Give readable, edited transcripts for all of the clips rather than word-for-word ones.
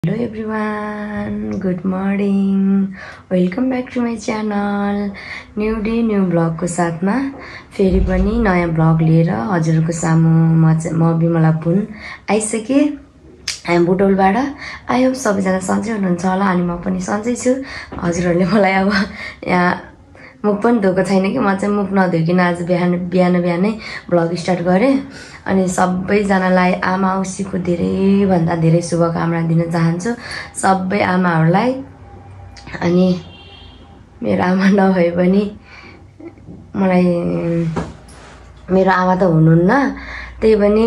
Hello everyone, good morning. Welcome back to my channel. New day, new vlog को साथमा फेरि पनि नयाँ vlog लिएर हजुरको सामु म बिमला पुन आइसके बुटोलबाट। आई होप सबैजना सन्चै हुनुहुन्छ होला अनि म पनि सन्चै छु। हजुरहरूले मलाई अब यहाँ मुख पनि धोएको छैन कि म चाहिँ मुख नधोइकिन आज बिहानै भ्लग स्टार्ट गरेँ। अनि सबैजनालाई आमा औँसीको धेरै भन्दा धेरै शुभकामना दिन चाहन्छु सबै आमाहरूलाई। अनि मेरो आमा नभए पनि मलाई मेरो आमा त हुनुहुन्न, त्यही पनि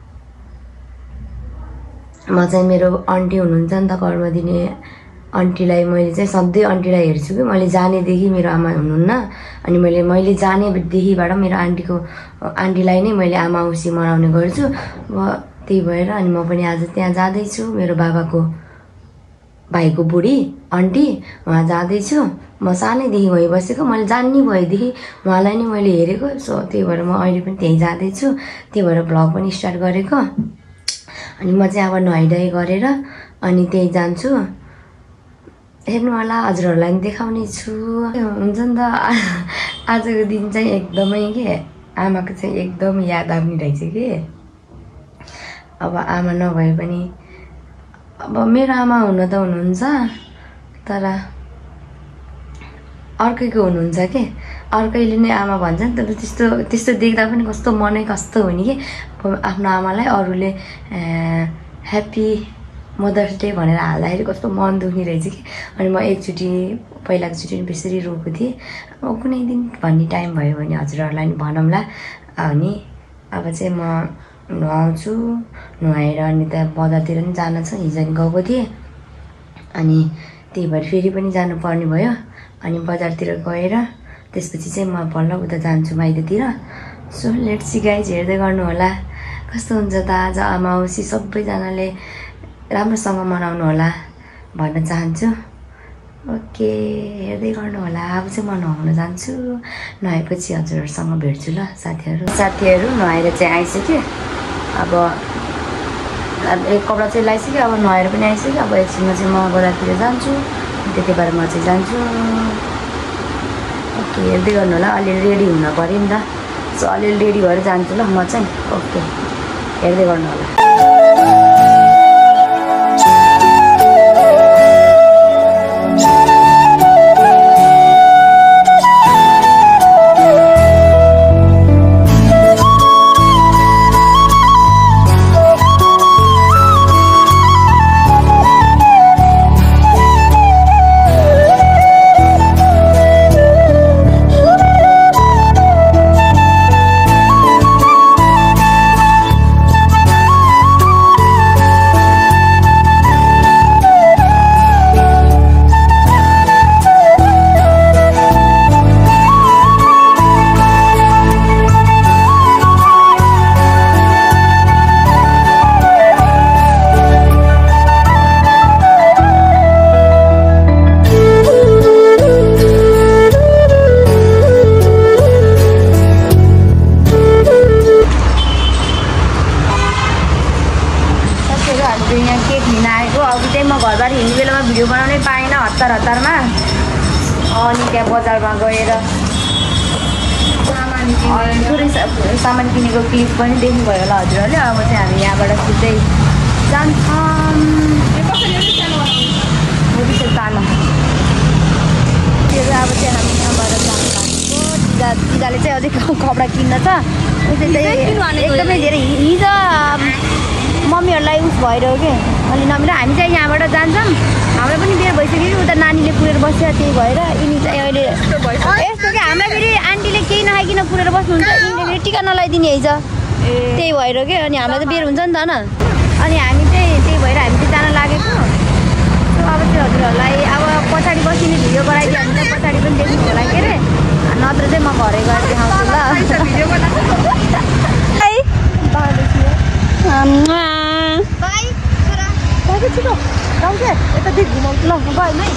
म चाहिँ मेरो आन्टी हुनुहुन्छ नि त कर्म दिने आन्टीलाई मैले चाहिँ सधैँ आन्टीलाई हेर्छु कि मैले जानेदेखि मेरो आमा हुनुहुन्न। अनि मैले जानेदेखिबाट मेरो आन्टीलाई नै मैले आमा औँसी मनाउने गर्छु। त्यही भएर अनि म पनि आज त्यहाँ जाँदैछु। मेरो बाबाको भाइको बुढी आन्टी उहाँ जाँदैछु। म सानैदेखि वहीँ बसेको, मैले जान्ने भएदेखि उहाँलाई नै मैले हेरेको। सो त्यही भएर म अहिले पनि त्यहीँ जाँदैछु। त्यही भएर भ्लग पनि स्टार्ट गरेको। अनि म चाहिँ अब नुहाइधुवाइ गरेर अनि त्यहीँ जान्छु। हेर्नु होला, हजुरहरूलाई पनि देखाउने छु। हुन्छ नि त आजको दिन चाहिँ एकदमै के आमाको चाहिँ एकदम याद आउने रहेछ कि। अब आमा नभए पनि अब मेरो आमा हुन त हुनुहुन्छ तर अर्कैको हुनुहुन्छ के। अर्कैले नै आमा भन्छ नि त, त्यस्तो देख्दा पनि कस्तो मनै कस्तो हुने कि। आफ्नो आमालाई अरूले ह्याप्पी मदर्स डे भनेर हाल्दाखेरि कस्तो मन दुख्ने रहेछ कि। अनि म एकचोटि पहिलाको चोटि बेसरी रोएको थिएँ। अब कुनै दिन भन्ने टाइम भयो भने हजुरहरूलाई नि भनौँला। अनि अब चाहिँ म नुहाउँछु, नुहाएर अनि त बजारतिर पनि जान छ। हिजो नि गएको थिएँ अनि त्यही भएर फेरि पनि जानुपर्ने भयो। अनि बजारतिर गएर त्यसपछि चाहिँ म बल्ल उता जान्छु माइततिर। सो लेट्स सी गाइज, हेर्दै गर्नु होला कस्तो हुन्छ त आज आमा औँसी। सबैजनाले राम्रोसँग मनाउनु होला भन्न चाहन्छु। ओके, हेर्दै गर्नु होला। अब चाहिँ म नुहाउन जान्छु। नुहाएपछि हजुरहरूसँग भेट्छु ल साथीहरू। नुहाएर चाहिँ आइसक्यो। अब एक कपडा चाहिँ लगाइसक्यो, अब नुहाएर पनि आइसक्यो। अब एकछिनमा चाहिँ म बजारतिर जान्छु। त्यति भएर म चाहिँ जान्छु। ओके, हेर्दै गर्नु होला। अलिअलि रेडी हुन पऱ्यो नि त। सो अलिअलि रेडी भएर जान्छु ल म चाहिँ। ओके, हेर्दै गर्नु होला। घरबाट हिँड्ने बेलामा भिडियो बनाउनै पाएन हतारमा। अनि त्यहाँ बजारमा गएर थोरै सामान किनेको क्लिप पनि देख्नुभयो होला हजुरहरूले। अब चाहिँ हामी यहाँबाट सिधै जान्छौँ। तामा त्यो अब चाहिँ हामी यहाँबाट जानु भएको। दिदाले चाहिँ अझै कपडा किन्न छ। एकदमै धेरै हिजो मम्मीहरूलाई उस भइरह्यो कि अलि नमिलो। हामी चाहिँ यहाँबाट जान्छौँ। हाम्रो पनि बेर भइसक्यो कि उता नानीले पुरेर बस्छ। त्यही भएर यिनी चाहिँ अहिले यस्तो कि हामीलाई फेरि आन्टीले केही नखाइकन पुरेर बस्नुहुन्छ। यिनीले फेरि टिका नलाइदिने है त्यही भएर के। अनि हामीलाई त बेर हुन्छ नि त होइन। अनि हामी चाहिँ त्यही भएर हामी चाहिँ जान लागेको। अब चाहिँ हजुरहरूलाई अब पछाडि बसिने भिडियो गराइदियो भने चाहिँ पछाडि पनि देख्नु होला के अरे। नत्र चाहिँ म घरै गएर देखाउँछु ल। छिटो गाउँछ यता दिदी घुमाउँछु ल गएन है।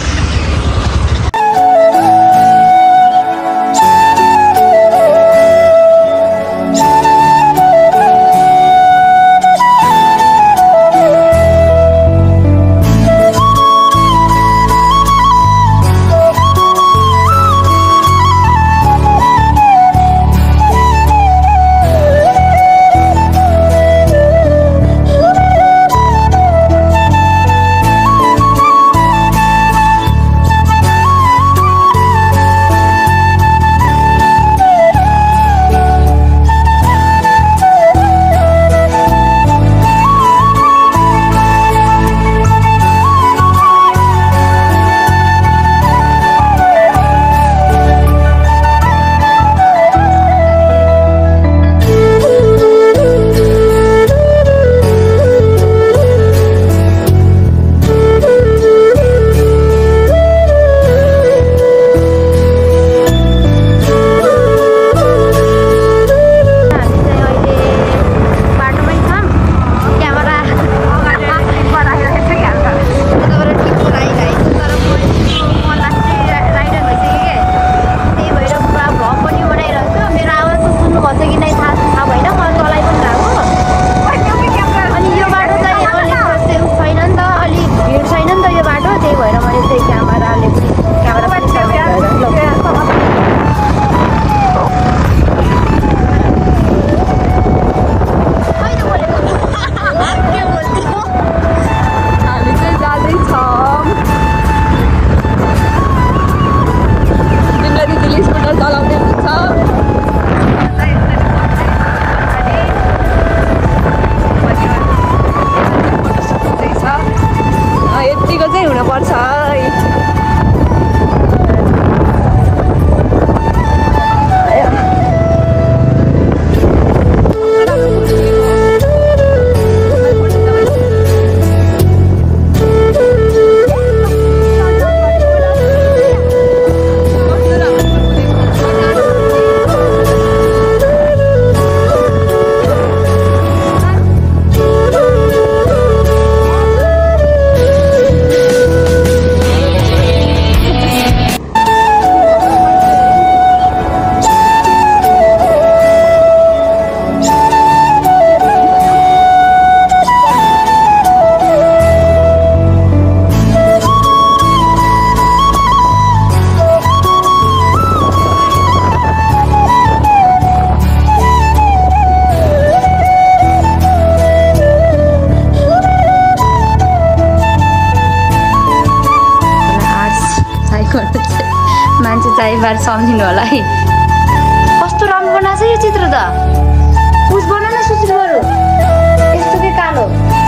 चाहिँ बार सम्झिनु होला है कस्तो राम्रो बनाएको छ यो चित्र त उस बना न सुचित बरु यस्तो के कालो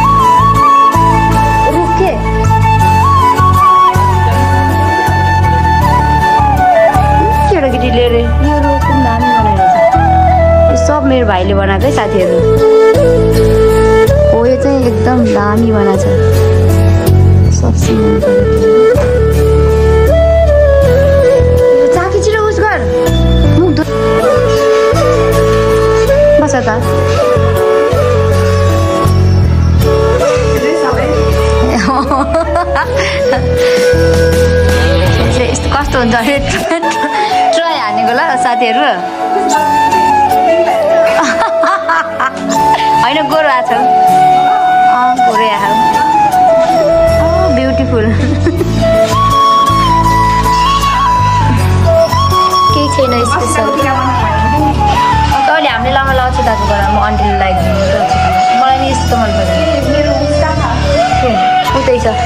रुख के केटाकेटी लिएर यो रुख पनि दामी बनाइरहेछ यो सब मेरो भाइले बनाएकै साथीहरू हो यो चाहिँ एकदम दामी बनाएको छ सब सिमेन्ट चाकी छिटो उस गर मुख धो बस त यस्तो कस्तो हुन्छ अरे ट्राई हानेको ल साथीहरू होइन गोरु आएको छ गोरु आएको ब्युटिफुल केही छैन स्पेसल तैँले हामीले लामा लाउँछु दाजुबाट म आन्टीले लगाइदिनु मलाई नि यस्तो मन पर्छ उतै छ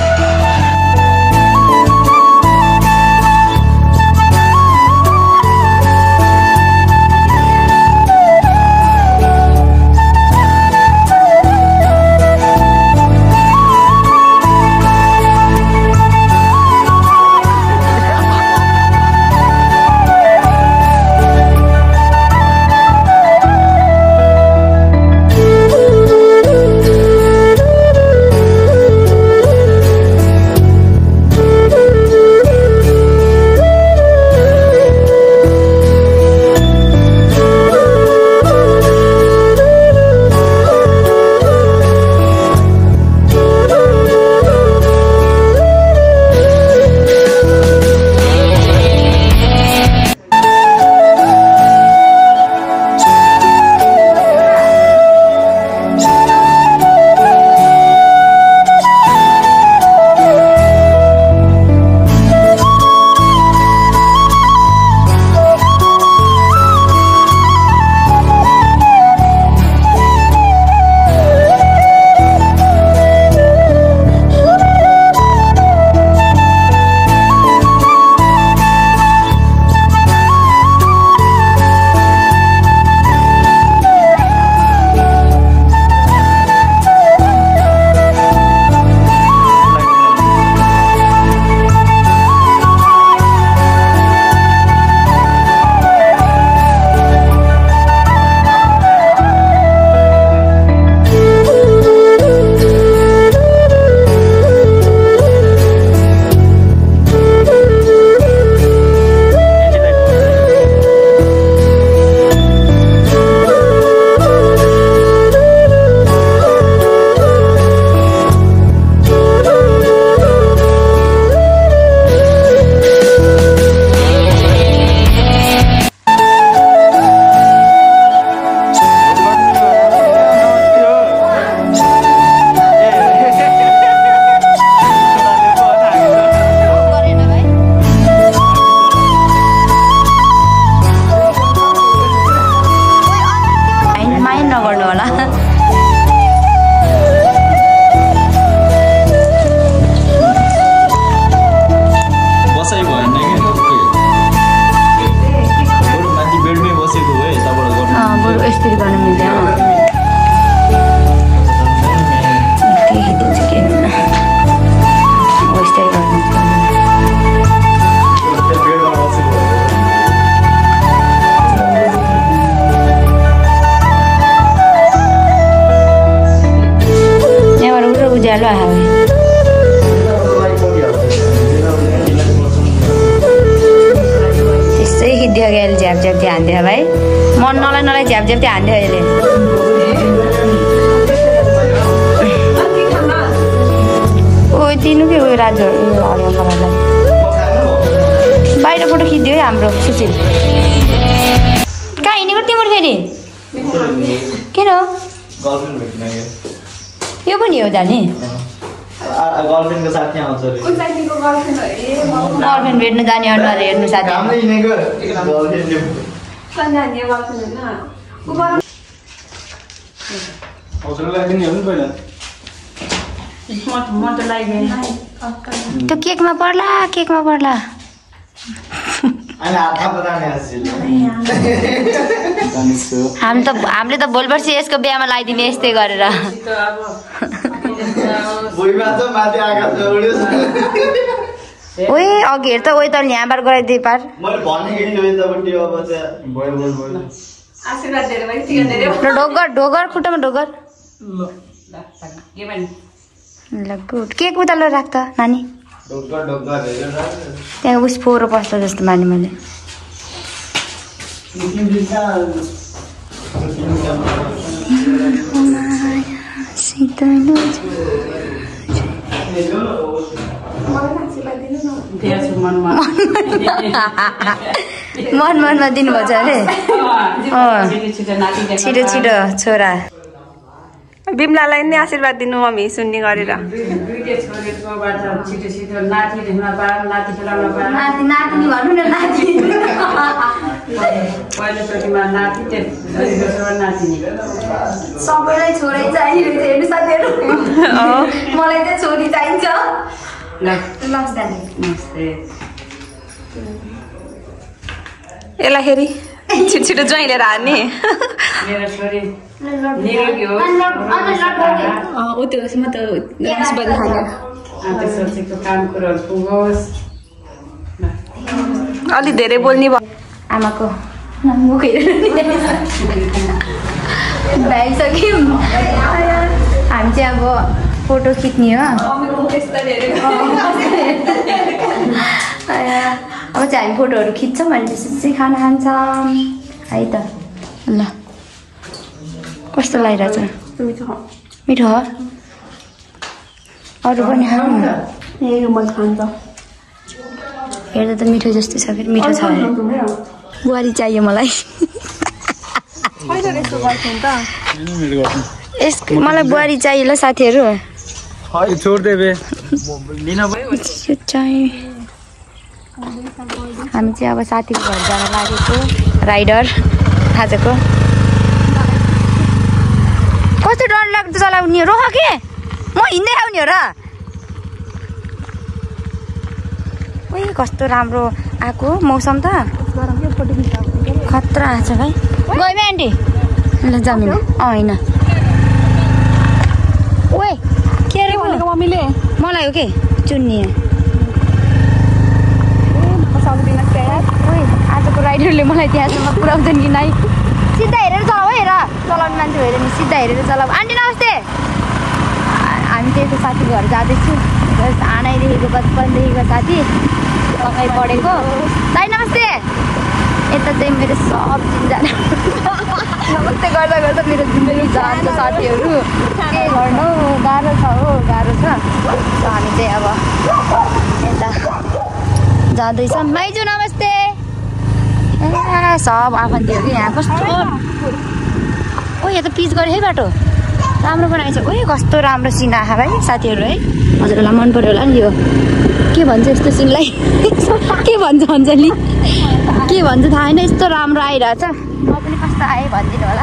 उज्यालो आयो त्यसै खिद्यो क्या अहिले झ्याप झ्याप त्यो हान्थ्यो भाइ मन नलाई झ्याप झ्याप त्यो हान्थ्यो अहिले ओ दिनु के उयो राजु हरियो मलाई बाहिर फोटो खिच्दियो है हाम्रो सुशील कहाँ हिँडेको तिम्रो फेरि किन यो पनि हो जाने गर्लफ्रेन्डको साथी आउँछ रे गर्लफ्रेन्ड भेट्न जाने अनुहार हेर्नु साथी हामी हिँडेको गर्लफ्रेन्ड सन्जाने गर्लफ्रेन्ड हैन हजुर लगाइदिनु हो नि पहिला म त लाइदिएन त्यो केकमा पर्ला अनि हातमा बताउने आजले हामीले त भोलिपर्सि यसको बिहामा लगाइदिने यस्तै गरेर भुइँमा त माथि आकाश उड्यो ओए अघि हेर त ओए त यहाँबाट गराइदिए पार मैले भन्ने कि यो यतापट्टि अब चाहिँ भयो आशीर्वाद दिएर भाइ टिका दिएर ढोगर खुट्टामा ढोगर ल गुड केक उता ल राख त नानी ढोगर ढोगर त्यहाँ उस फोहोरो पस्छ जस्तो माने मैले मनमा दिनुभएको छ अरे छिटो छिटो छोरा बिमलालाई नै आशीर्वाद दिनु मम्मी सुन्ने गरेर नातिनी भन्नु न नाति सबैलाई छोरै चाहिरहेको हेर्नु साथीहरू मलाई चाहिँ छोरी चाहिन्छ यसलाई फेरि छिटो छिटो ज्वाइँ लिएर हान्ने मेरो छोरी निरोगी होस् आफै सोचेको काम कुरोहरू पुगोस् अलि धेरै बोल्ने भयो आमाको मुख भ्याइसक्यौँ हामी चाहिँ अब फोटो खिच्ने हो अब चाहिँ हामी फोटोहरू खिच्छौँ अनि त्यसपछि चाहिँ खाना खान्छौँ है त ल कस्तो लागिरहेछ मिठो हो अरू पनि खानु हेर्दा त मिठो जस्तो छ फेरि मिठो छ बुहारी चाहियो मलाई मलाई बुहारी चाहियो ल साथीहरू हामी चाहिँ अब साथीको घर जान लागेको राइडर आजको कस्तो डर लाग्दो चलाउने रोह के म हिँड्दै आउने हो र ओइ कस्तो राम्रो आएको मौसम त खतरा आएको छ भाइ गयो आन्टी ल जमिन होइन ओए के अरे मम्मीले मलाई हो के चुन्नी आजको राइडरले मलाई त्यहाँसम्म पुऱ्याउँछन् कि नै सिधा हेरेर चलाऊ है हेर चलाउने मान्छे हेऱ्यो भने सिधा हेरेर चलाऊ आन्टी नमस्ते हामी चाहिँ साथीको घर जाँदैछु आनैदेखिको बचपनदेखिको साथी अगाडि बढेको दाइ नमस्ते यता चाहिँ मेरो सब चिन्जना नमस्ते गर्दा गर्दा मेरो जिन्दगी जान्छ साथीहरू के गर्नु गाह्रो छ हो गाह्रो छ हामी चाहिँ अब यता जाँदैछौँ माइजू नमस्ते सब आफन्तीहरू कि यहाँ कस्तो ओ यहाँ त पिच गऱ्यो है बाटो राम्रो बनाएछ ओ कस्तो राम्रो सिन आँखा भाइ साथीहरू है हजुरहरूलाई मन पऱ्यो होला नि यो के भन्छ यस्तो सिनलाई के भन्छ अञ्जली के भन्छ थाहा छैन यस्तो राम्रो आइरहेछ म पनि कस्तो आएँ भनिदिनु होला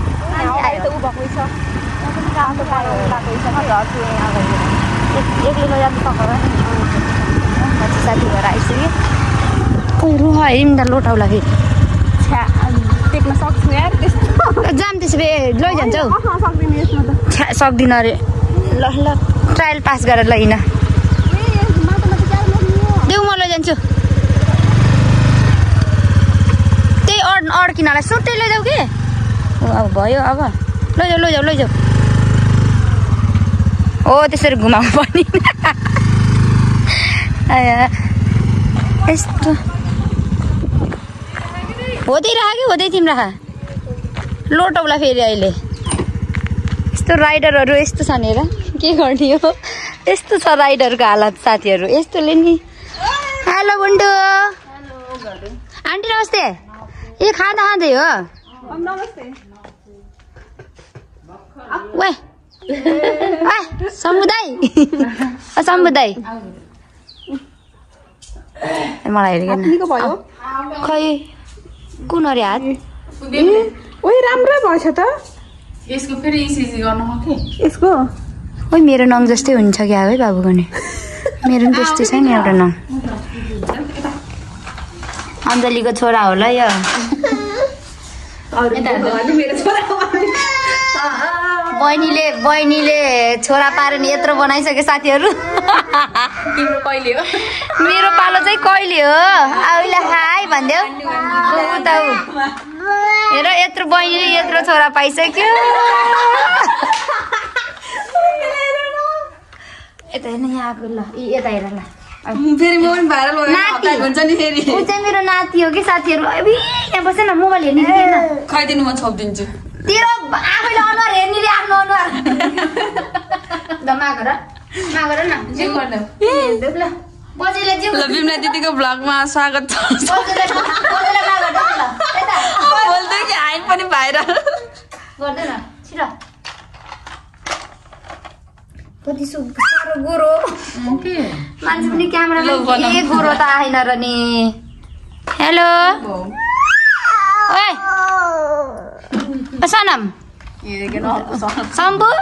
एक्लै जानु सक्छ साथी घर आइसक्यो कोही रुह हेरौँ त लोटाउला फेरि देख्न सक्छु यार त्यस्तो जाम त्यसो भए लैजान्छ हौ सक्दिनँ अरे ल ल ट्रायल पास गरेर लैन देऊ म लैजान्छु त्यही अड्किनलाई सुट्टै लैजाऊ कि अब भयो अब लैजाऊ लैजाऊ लैजाऊ हो त्यसरी घुमाउनु पर्ने यस्तो हुँदै राख कि हुँदै तिम्रो राख लोटौला फेरि अहिले यस्तो राइडरहरू यस्तो छ नि हेर के गर्ने हो यस्तो छ राइडरको हालत साथीहरू यस्तोले नि हेलो बुन्डु आन्टी नमस्ते ए खाँदा खाँदै हो समुदाय समुदाय मलाई हेरेको खै कुन अरे हात ओइ राम्रो भएछ त यसको फेरि इसिजी गर्नु हो के यसको ओइ मेरो नङ जस्तै हुन्छ क्या है बाबुको नि मेरो पनि त्यस्तै छ नि एउटा नङ अञ्जलीको छोरा होला यो बहिनीले छोरा पारेर नि यत्रो बनाइसके साथीहरू तिम्रो कहिले हो मेरो पालो चाहिँ कहिले हो आउला हाई भन्देऊ हेर यत्रो बहिनीले यत्रो छोरा पाइसक्यो यता हेर्न यहाँ आएको ल यता हेर ल फेरि म पनि भाइरल भयो हुन्छ नि फेरि ऊ चाहिँ मेरो नाति हो कि साथीहरू यहाँ बस न मोबाइल हेर्ने खाइदिनु म छोपिदिन्छु तेरो आफैले अनुहार हेर्नेले आफ्नो अनुहार ल मागर न जे गर्नु ल बजेले जे ल बिमला दिदीको भ्लगमा स्वागत छ बजेले मागर ल यता बोल्दै कि आइन पनि भाइरल गर्दैन छिरा कति साह्रो गोरो मान्छे पनि क्यामेरामा ए गोरो त आएन र नि हेलो ओए सनम सम्बु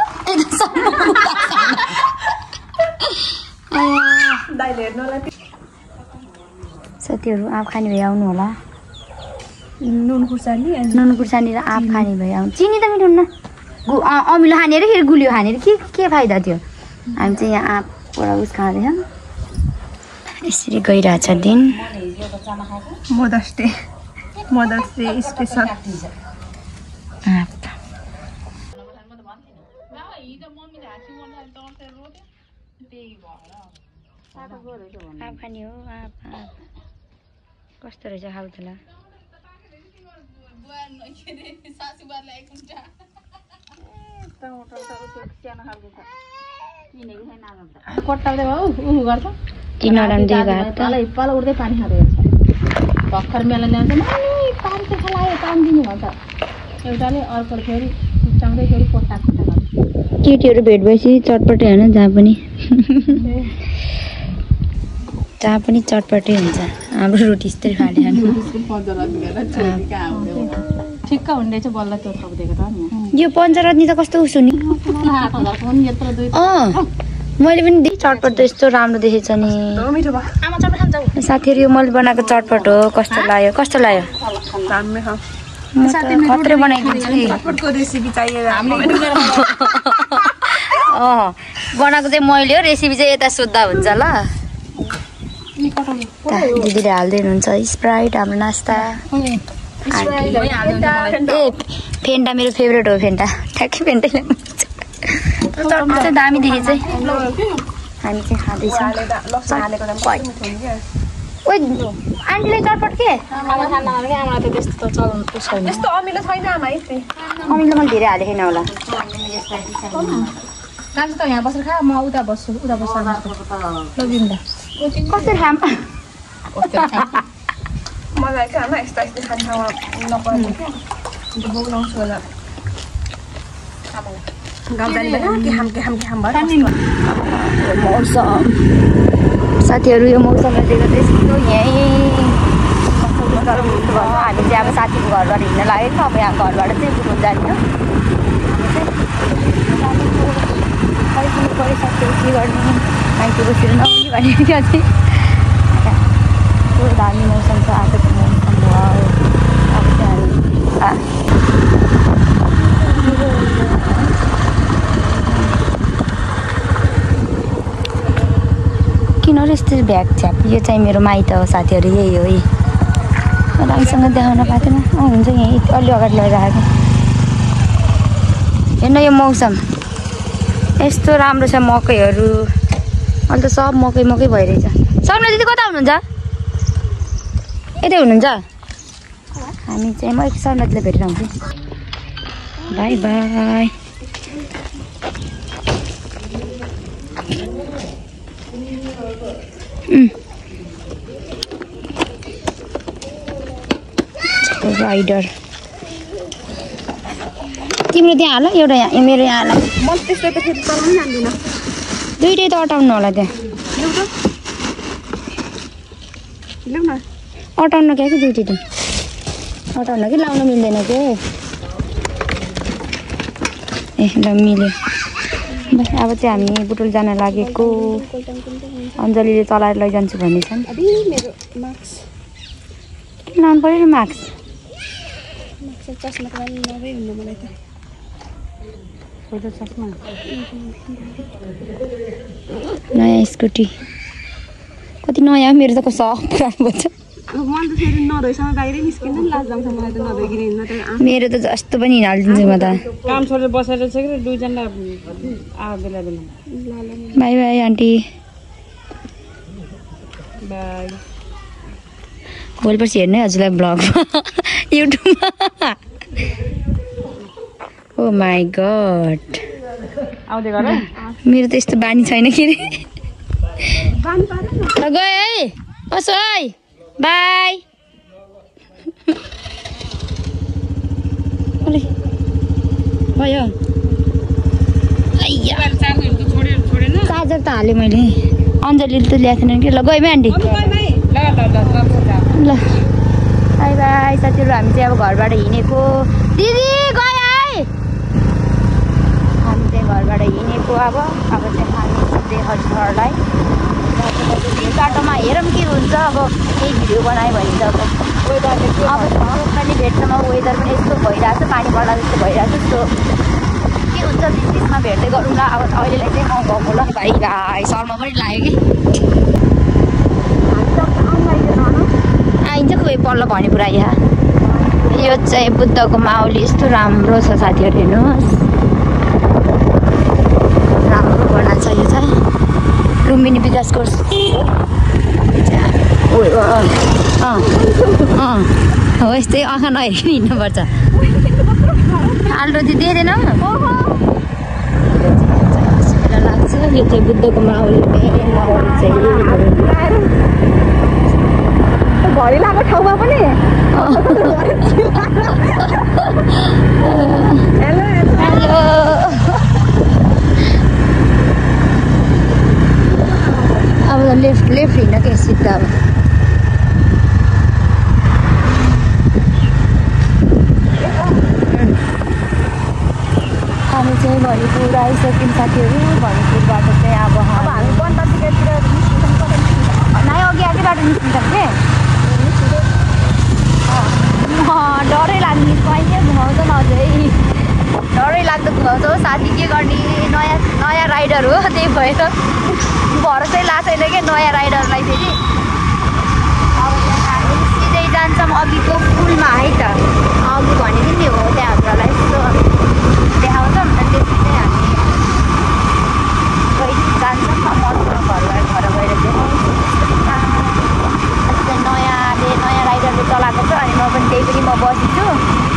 साथीहरू आँप खाने भए आउनु होला नुन खुर्सानी र आँप खाने भए आउनु चिनी त मिलाउनु न अमिलो खाने अरे फेरि गुलियो खाने अरे के फाइदा थियो हामी चाहिँ यहाँ आँपबाट उस खाँदैछौँ यसरी गइरहेछ दिन मदर्स डे स्पेसल आँप खाने हो आँप कस्तो रहेछ खाउथला कोट्टाउँदै भयो उ गर्छ तिनवटा उठ्दै पानी खाँदै भर्खर मेला ल्याउँछ पानी त खालायो पानी दिनु भन्छ एउटाले अर्को फेरि उचाउँदै फेरि कोट्टा गर्छ केटीहरू भेट भएपछि चटपटे होइन जहाँ पनि चटपटे हुन्छ हाम्रो रोटी यस्तै खाने ठिक्क हुँदै चाहिँ बल्ल त्यो थपिदिएको त नि यो पञ्चरत्नी त कस्तो उसो नि मैले पनि चटपट त यस्तो राम्रो देखेछ नि साथीहरू यो मैले बनाएको चटपट हो कस्तो लाग्यो खत्रै बनाइदिन्छु रेसिपी चाहिएर बनाएको चाहिँ मैले हो रेसिपी चाहिँ यता सोद्धा हुन्छ ल दिदीले हाल्दै हुनुहुन्छ स्प्राइट हाम्रो नास्ता ए फेन्टा मेरो फेभरेट हो फेन्टा ठ्याक्कै फेन्टै चटपट चाहिँ दामी देखेँ चाहिँ हामी चाहिँ खाँदैछौँ ओइ आन्टीले चटपट के अमिलो मैले धेरै हालेको छैन होला त यहाँ बसेर खा म उता बस्छु कसरी खाम मलाई खान यस्ता खान्छ नपर्ने बोलाउँछु होला मौसम साथीहरू यो मौसमले देख्दा त्यस्तो यहीँ हामी चाहिँ अब साथीको घरबाट हिँड्न लागेको अब यहाँ घरबाट चाहिँ बुझ्नु जाने हो साथीहरू के गर्ने मान्छे बसेर नआउने भनेको थियो चाहिँ दामी मौसम छ आजको मौसम भयो अब चाहिँ किन यस्तो भ्याग छ्याप यो चाहिँ मेरो माइत हो साथीहरू यही हो है राम्रोसँग देखाउन पाएको थिएन हुन्छ यहीँ अलि अगाडि लगाइराखेको हेर्न यो मौसम यस्तो राम्रो छ मकैहरू अहिले त सब मकै भइरहेछ सर्मिला दिदी कता हुनुहुन्छ यतै हुनुहुन्छ हामी चाहिँ म एक सर्मिला दिदीलाई भेटेर आउँछु बाई बाई राइडर तिम्रो त्यहाँ हाल एउटा यहाँ मेरो यहाँ हाल म त्यस्तो त फेरि चलाउनै जान्दिनँ दुइटै त अटाउनु होला त्यहाँ ल्याउ न अटाउनु क्या कि दुइटै त अटाउनु कि लाउनु मिल्दैन के ए ल मिल्यो बस अब चाहिँ हामी बुटोल जान लागेको अञ्जलीले चलाएर लैजान्छु भन्ने छन् किन लाउनु पर्यो नि मास्क? चस्मा त नभए हुन्न मलाई त। चस्मा नयाँ स्कुटी कति नयाँ मेरो त कसो पुरानो भन्छ। अब मन त फेरि नधोइसम्म बाहिरै निस्किँदैन लाज लाग्छ मलाई त नधोइकन हिँड्न त। मेरो त जस्तो पनि हिँडालिदिन्छु म त। काम छोडेर बसेर चाहिँ कि दुईजना बेला बेला बाई बाई आन्टी। बाई। भोलि पर्सि हेर्नु है हजुरलाई ब्लगमा युट्युबमा। ओ माई गड आउँदै गर मेरो त यस्तो बानी छैन के अरे। ल गयो है कसो है बाई। भयो चार्जर त हालेँ मैले। अञ्जलीले त ल्याएको थिएन कि। ल गयो है आन्टी। ल बाई बाई साथीहरू। हामी चाहिँ अब घरबाट हिँडेको। दिदी गयो है हामी चाहिँ घरबाट हिँडेको। अब चाहिँ हामी हजुरहरूलाई बाटोमा हेरौँ के हुन्छ। अब केही भिडियो बनायो भने त अब पनि भेट्छौँ। वेदर पनि यस्तो भइरहेको छ पानी पर्ला जस्तो भइरहेको छ। यस्तो के हुन्छ त्यसमा भेट्दै गरौँ ल। अब अहिलेलाई चाहिँ म गएको ल भाइ भाइ शर्मा पनि लाग्यो कि आइन्छ खोइ पल्ल भने पुरा यहाँ। यो चाहिँ बुद्धको माउली यस्तो राम्रो छ साथीहरू हेर्नुहोस्। राम्रो बनाएको छ यो चाहिँ लुम्बिनी विकास कोर्स। हो यस्तै आँखा नहेरिकन हिँड्नुपर्छ। आलु चाहिँ दिँदैन लाग्छ। यो चाहिँ बुद्धको माउली चाहिँ घडी लागेको ठाउँमा पनि हेलो हेलो अब लेफ्ट हिँड्न के सिद्ध। अब हामी चाहिँ भनिपुर आइसक्यौँ साथीहरू। भनिपुरबाट चाहिँ अब हामी बन्दातिर नै अघि आएकै बाटो निस्किन्छ के डरै लाग्ने कहिले घुमाउँछ नझै डरै लाग्दो घुमाउँछ हो साथी। के गर्ने नयाँ राइडर हो त्यही भएर भरोसै लाग्दैन क्या नयाँ राइडरलाई फेरि। अब हामी सिधै जान्छौँ अघिको पुलमा है त। अघि भनेको नि हो त्यहाँ हजुरलाई यस्तो देखाउँछ नि त। त्यसपछि चाहिँ हामी जान्छौँ मसँग घर गएर देखाउँछु। नयाँ राइडरले चलाएको छ अनि म पनि त्यही पनि म बसिछु।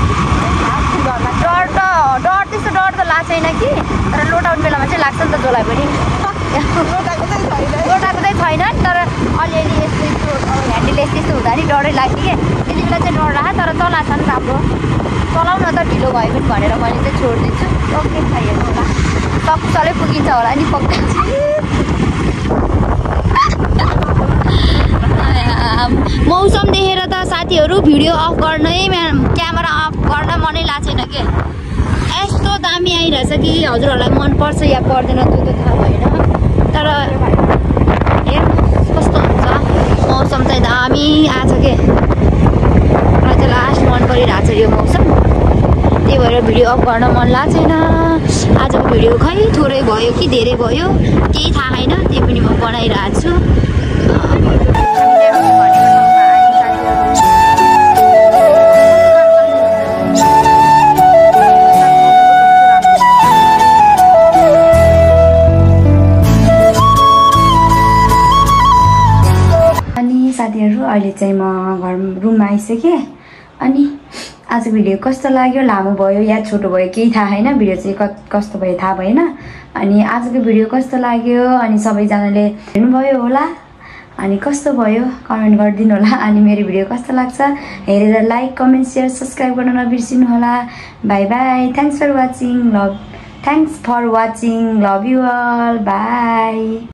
डर त्यस्तो डर त लाग्छ छैन कि तर लोड आउट बेलामा चाहिँ लाग्छ नि त जसलाई पनि। लोटाएको चाहिँ छैन तर अलिअलि यस्तो ह्यान्डल यस्तो हुँदा नि डरै लाग्थ्यो कि त्यति बेला चाहिँ डर लाग्यो। तर चलाएको छ नि राम्रो चलाउन त ढिलो भयो पनि भनेर मैले चाहिँ छोडिदिन्छु। ओके छ हेर्नु होला सक्कुसलै पुगिन्छ होला नि पक्का। मौसम देखेर त साथीहरू भिडियो अफ गर्नै क्यामेरा अफ गर्न मनै लाग्छ छैन के। यस्तो दामी आइरहेछ कि हजुरहरूलाई मनपर्छ या पर्दैन त्यो त थाहा भएन तर हेर्नुहोस् कस्तो हुन्छ मौसम चाहिँ दामी आछ के। मलाई चाहिँ लास्ट मन परिरहेको छ यो मौसम त्यही भएर भिडियो अफ गर्न मन लाग्छ छैन। आजको भिडियो खै थोरै भयो कि धेरै भयो केही थाहा छैन त्यही पनि म बनाइरहेको छु। साथीहरू अहिले चाहिँ म रुममा आइसकेँ। अनि आजको भिडियो कस्तो लाग्यो लामो भयो या छोटो भयो केही थाहा छैन। भिडियो चाहिँ कस्तो भयो थाहा भएन। अनि आजको भिडियो कस्तो लाग्यो अनि सबैजनाले हेर्नुभयो होला अनि कस्तो भयो कमेन्ट गरिदिनु होला। अनि मेरो भिडियो कस्तो लाग्छ हेरेर लाइक कमेन्ट सेयर सब्सक्राइब गर्न नबिर्सिनु होला। Bye bye thanks for watching love you all by.